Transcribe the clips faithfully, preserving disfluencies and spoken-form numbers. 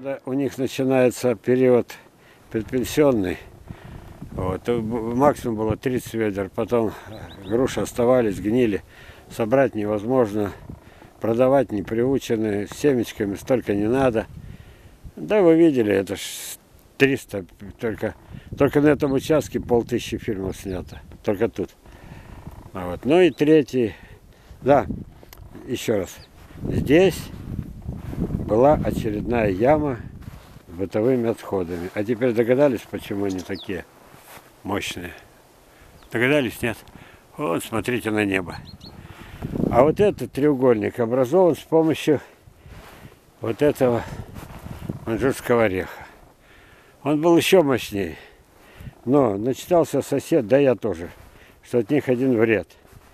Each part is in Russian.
года у них начинается период предпенсионный. Вот. Максимум было тридцать ведер, потом груши оставались, гнили. Собрать невозможно, продавать не приучены, с семечками столько не надо. Да, вы видели, это ж триста, только, только на этом участке полтысячи фильмов снято, только тут. А вот. Ну и третий, да, еще раз, здесь была очередная яма с бытовыми отходами. А теперь догадались, почему они такие мощные? Догадались, нет? Вот, смотрите на небо. А вот этот треугольник образован с помощью вот этого маньчжурского ореха. Он был еще мощнее. Но начитался сосед, да я тоже, что от них один вред.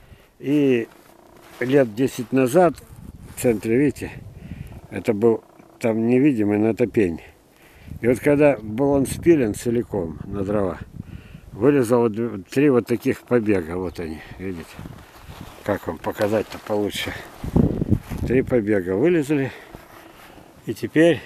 И лет десять назад в центре, видите, это был там невидимый, но это пень. И вот когда был он спилен целиком на дрова, вылезало три вот таких побега. Вот они, видите. Как вам показать-то получше? Три побега вылезли. И теперь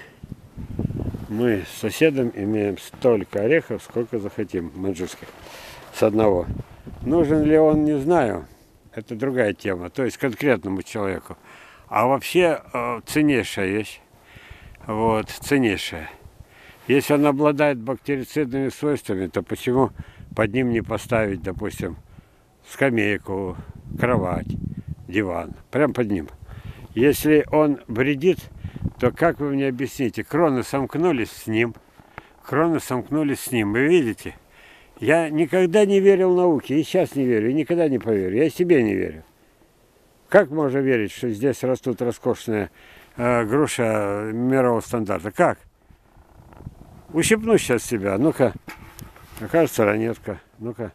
мы с соседом имеем столько орехов, сколько захотим, маньчжурских, с одного. Нужен ли он, не знаю. Это другая тема. То есть конкретному человеку. А вообще э, ценнейшая вещь. Вот, ценнейшая. Если он обладает бактерицидными свойствами, то почему под ним не поставить, допустим, скамейку, кровать, диван, прям под ним? Если он вредит, то как вы мне объясните? Кроны сомкнулись с ним, кроны сомкнулись с ним. Вы видите? Я никогда не верил науке, и сейчас не верю, и никогда не поверю. Я себе не верю. Как можно верить, что здесь растут роскошная э, груша мирового стандарта? Как? Ущипну сейчас себя. Ну-ка. Кажется, ранетка. Ну-ка.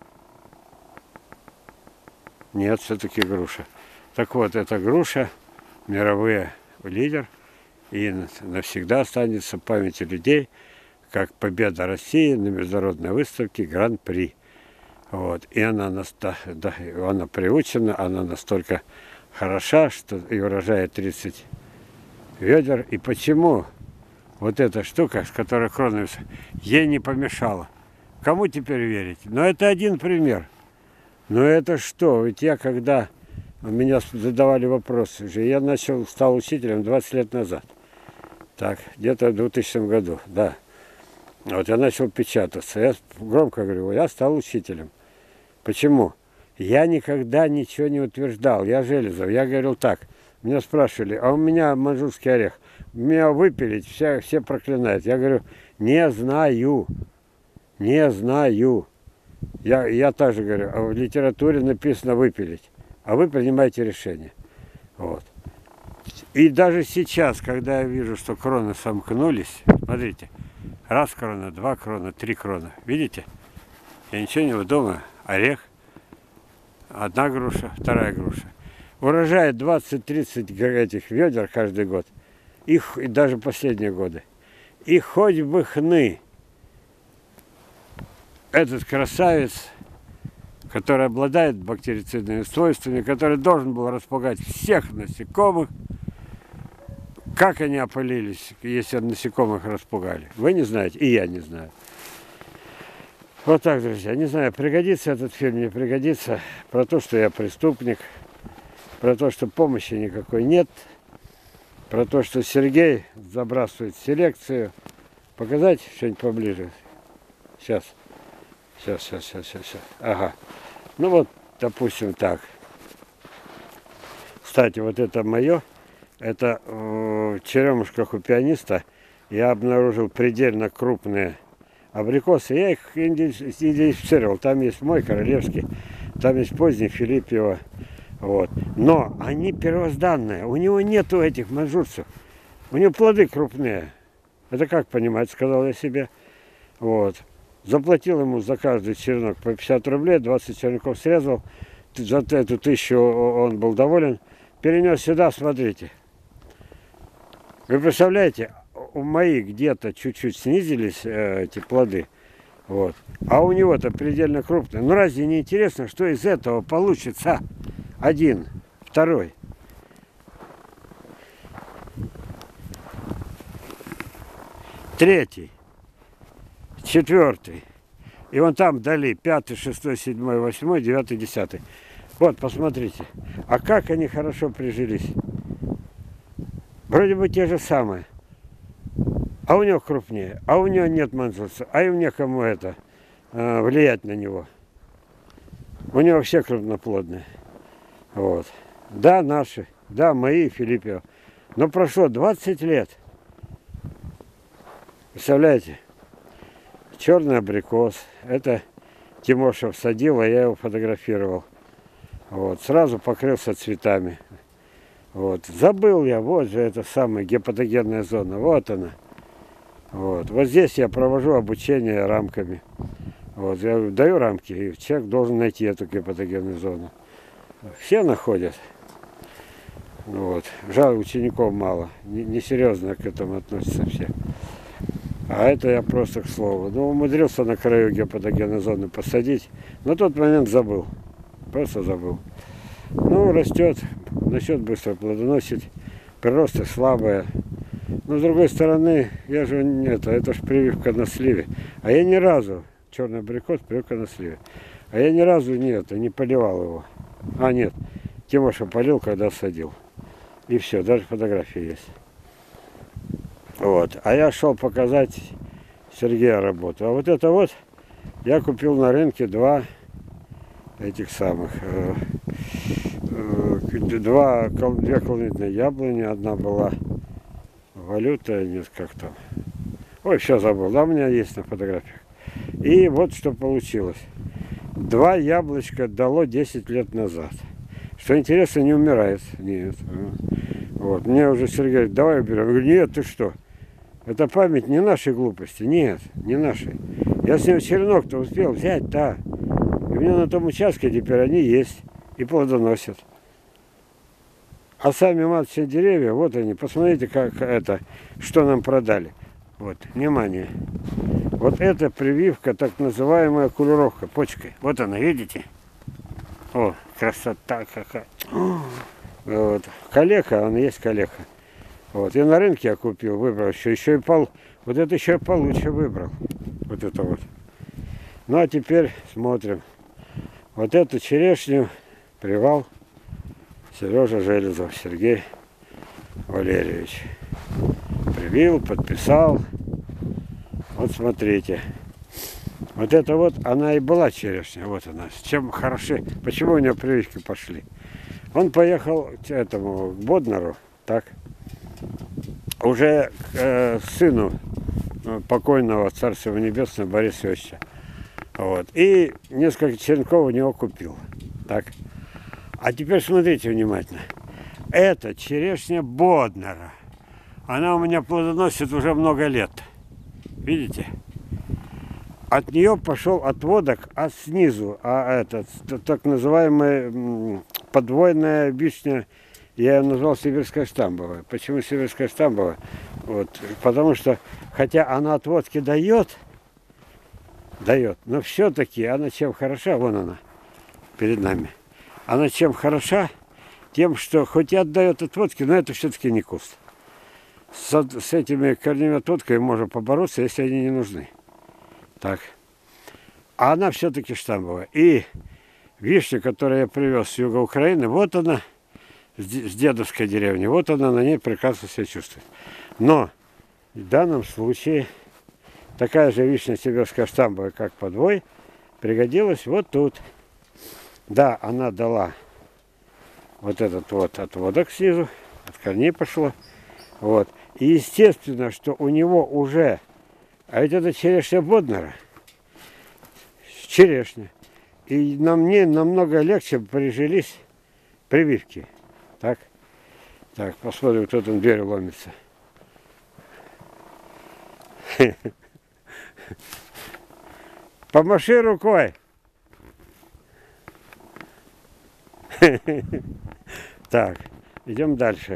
Нет, все-таки груша. Так вот, эта груша, мировой лидер, и навсегда останется в памяти людей, как победа России на международной выставке Гран-при. Вот. И она, наста... да, она приучена, она настолько хороша, что и урожает тридцать ведер. И почему вот эта штука, с которой кроны, ей не помешала? Кому теперь верить? Но это один пример. Но это что? Ведь я, когда меня задавали вопросы, же я начал, стал учителем двадцать лет назад. Так, где-то в двухтысячном году, да. Вот я начал печататься. Я громко говорю, я стал учителем. Почему? Я никогда ничего не утверждал. Я Железов. Я говорил так. Меня спрашивали, а у меня маньчжурский орех. Меня выпилить, все, все проклинают. Я говорю, не знаю. Не знаю. Я, я также говорю, а в литературе написано выпилить. А вы принимаете решение. Вот. И даже сейчас, когда я вижу, что кроны сомкнулись, смотрите, раз крона, два крона, три крона. Видите? Я ничего не выдумаю. Орех, одна груша, вторая груша. Урожает двадцать-тридцать этих ведер каждый год. Их и даже последние годы. И хоть бы хны. Этот красавец, который обладает бактерицидными свойствами, который должен был распугать всех насекомых, как они опылились, если насекомых распугали? Вы не знаете, и я не знаю. Вот так, друзья. Не знаю, пригодится этот фильм, не пригодится. Про то, что я преступник. Про то, что помощи никакой нет. Про то, что Сергей забрасывает селекцию. Показать что-нибудь поближе? Сейчас. Сейчас, сейчас, сейчас, сейчас, сейчас. Ага. Ну вот, допустим, так. Кстати, вот это мое. Это в черемушках у пианиста я обнаружил предельно крупные абрикосы. Я их идентифицировал. Там есть мой королевский, там есть поздний Филиппиева. Вот. Но они первозданные. У него нету этих маньчжурцев. У него плоды крупные. Это как понимать, сказал я себе. Вот. Заплатил ему за каждый черенок по пятьдесят рублей, двадцать черенков срезал. За эту тысячу он был доволен. Перенес сюда, смотрите. Вы представляете, у моих где-то чуть-чуть снизились э, эти плоды. Вот. А у него-то предельно крупные. Ну разве не интересно, что из этого получится? Один, второй. третий, четвертый. И вон там вдали пятый, шестой, седьмой, восьмой, девятый, десятый. Вот, посмотрите. А как они хорошо прижились. Вроде бы те же самые. А у него крупнее. А у него нет манжуса. А им некому это э, влиять на него. У него все крупноплодные. Вот. Да, наши. Да, мои, Филиппио. Но прошло двадцать лет. Представляете? Черный абрикос. Это Тимошев садил, а я его фотографировал. Вот. Сразу покрылся цветами. Вот. Забыл я, вот же эта самая гепатогенная зона. Вот она. Вот. Вот здесь я провожу обучение рамками. Вот. Я даю рамки, и человек должен найти эту гепатогенную зону. Все находят. Вот. Жаль, учеников мало. Несерьезно к этому относятся все. А это я просто к слову. Ну, умудрился на краю гепатогенной зоны посадить. На тот момент забыл. Просто забыл. Ну, растет. Начнет быстро плодоносить. Приросты слабые. Но с другой стороны, я же не это, это ж прививка на сливе. А я ни разу, черный абрикос, прививка на сливе. А я ни разу не это, не поливал его. А, нет. Тимоша полил, когда садил. И все, даже фотографии есть. Вот. А я шел показать Сергея работу. А вот это вот я купил на рынке два этих самых. Э, э, два, две колонитные яблони. Одна была валюта, нет, как там. Ой, все забыл. Да, у меня есть на фотографиях. И вот что получилось. Два яблочка дало десять лет назад. Что интересно, не умирает. Нет. Вот. Мне уже Сергей говорит, давай уберем. Я говорю, нет, ты что? Это память не нашей глупости. Нет, не нашей. Я с ним черенок-то успел взять, да. И у меня на том участке теперь они есть. И плодоносят. А сами маточные деревья, вот они. Посмотрите, как это, что нам продали. Вот, внимание. Вот это прививка, так называемая кулировка почкой. Вот она, видите? О, красота какая. Вот. Калека, он есть калека. Вот. И на рынке я купил, выбрал еще, еще и пол. Вот это еще и получше выбрал. Вот это вот. Ну а теперь смотрим. Вот эту черешню привал Сережа Железов Сергей Валерьевич. Привил, подписал. Вот смотрите. Вот это вот, она и была черешня. Вот она. С чем хороши. Почему у нее прививки пошли? Он поехал к этому к Боднару, так, уже к э, сыну покойного Царства Небесного Бориса Иосифовича. Вот. И несколько черенков у него купил. Так. А теперь смотрите внимательно. Это черешня Боднара. Она у меня плодоносит уже много лет. Видите? От нее пошел отводок, а снизу, а этот, так называемая подвойная вишня, я ее назвал сибирская штамбовая. Почему сибирская штамбовая? Вот, потому что, хотя она отводки дает, дает, но все-таки она чем хороша, вон она, перед нами. Она чем хороша? Тем, что хоть и отдает отводки, но это все-таки не куст. С, с этими корневыми отводками можно побороться, если они не нужны. Так. А она все-таки штамбовая. И вишня, которую я привез с юга Украины, вот она, с дедовской деревни, вот она на ней прекрасно себя чувствует. Но в данном случае такая же вишня сибирская штамбовая, как подвой, пригодилась вот тут. Да, она дала вот этот вот отводок снизу, от корней пошло. Вот. И естественно, что у него уже... А ведь это черешня Боднара. Черешня. И на мне намного легче прижились прививки. Так. Так, посмотрим, кто там в дверь ломится. Помаши рукой. Так, идем дальше.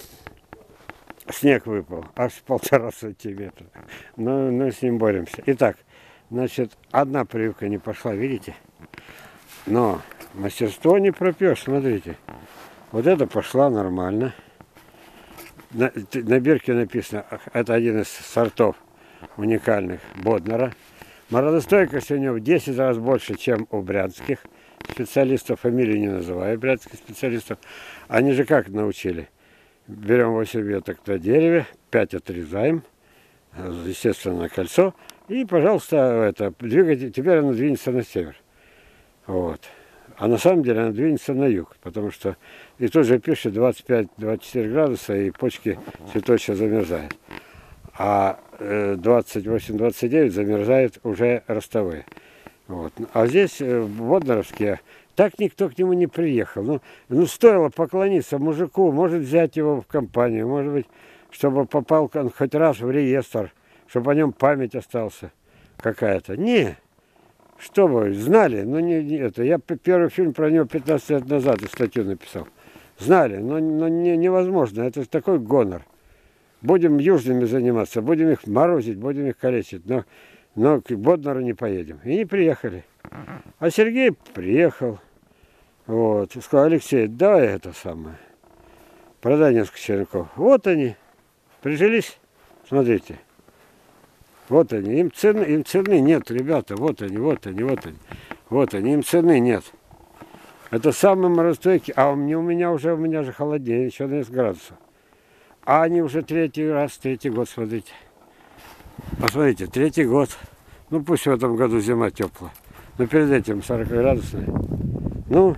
Снег выпал, аж полтора сантиметра. Но, но с ним боремся. Итак, значит, одна прививка не пошла, видите? Но мастерство не пропьешь, смотрите. Вот это пошла нормально. На, на бирке написано, это один из сортов уникальных Боднера. Морозостойкость у него в десять раз больше, чем у брянских специалистов. Фамилии не называю брянских специалистов. Они же как научили? Берем восемь веток на дереве, пять отрезаем, естественно, на кольцо. И, пожалуйста, это, двигайте, теперь оно двинется на север. Вот. А на самом деле она двинется на юг, потому что и тут же пишет двадцать пять — двадцать четыре градуса, и почки цветочные замерзают. А двадцать восемь — двадцать девять замерзают уже ростовые. Вот. А здесь боднеровские, так никто к нему не приехал. Ну, ну, стоило поклониться мужику, может взять его в компанию, может быть, чтобы попал он хоть раз в реестр, чтобы о нем память остался какая-то. Не, чтобы знали, но не, не это. Я первый фильм про него пятнадцать лет назад и статью написал. Знали, но, но не, невозможно, это такой гонор. Будем южными заниматься, будем их морозить, будем их калечить, но, но к Боднеру не поедем. И не приехали. А Сергей приехал. Вот, и сказал: Алексей, давай это самое, продай несколько черенков. Вот они, прижились, смотрите. Вот они, им цены, им цены нет, ребята, вот они, вот они, вот они. Вот они, им цены нет. Это самый морозостойкий, а у меня, у меня уже, у меня же холоднее, еще на десять градусов. А они уже третий раз, третий год, смотрите. Посмотрите, третий год. Ну, пусть в этом году зима теплая. Но перед этим сорок градусная. Ну,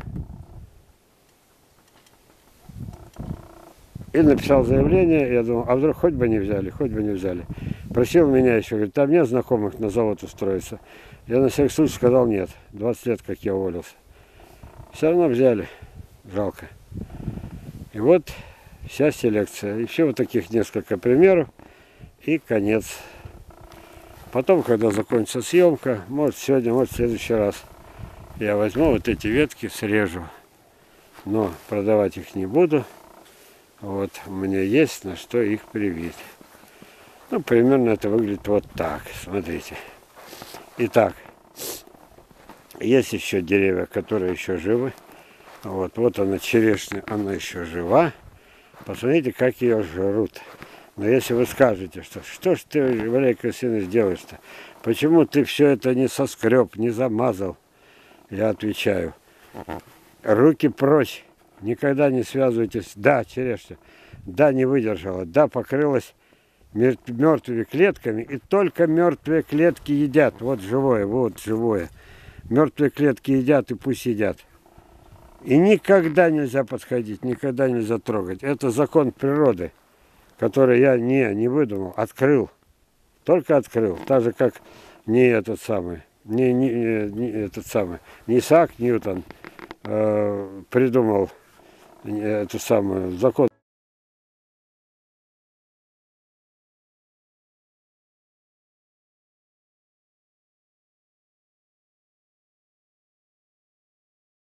и написал заявление, я думал, а вдруг хоть бы не взяли, хоть бы не взяли. Просил меня еще, говорит, там нет знакомых на завод устроиться. Я на всякий случай сказал нет, двадцать лет как я уволился. Все равно взяли, жалко. И вот вся селекция. Еще вот таких несколько примеров, и конец. Потом, когда закончится съемка, может сегодня, может в следующий раз, я возьму вот эти ветки, срежу. Но продавать их не буду. Вот, у меня есть на что их привить. Ну, примерно это выглядит вот так, смотрите. Итак, есть еще деревья, которые еще живы. Вот, вот она, черешня, она еще жива. Посмотрите, как ее жрут. Но если вы скажете, что что ж ты, Валерий Красинович, делаешь-то? Почему ты все это не соскреб, не замазал? Я отвечаю: руки прочь, никогда не связывайтесь. Да, черешня, да, не выдержала, да, покрылась мертвыми клетками, и только мертвые клетки едят. Вот живое, вот живое. Мертвые клетки едят, и пусть едят. И никогда нельзя подходить, никогда нельзя трогать. Это закон природы, который я не, не выдумал, открыл. Только открыл. Так же, как не этот самый, не, не, не этот самый, не Исаак Ньютон э, придумал эту самую закон.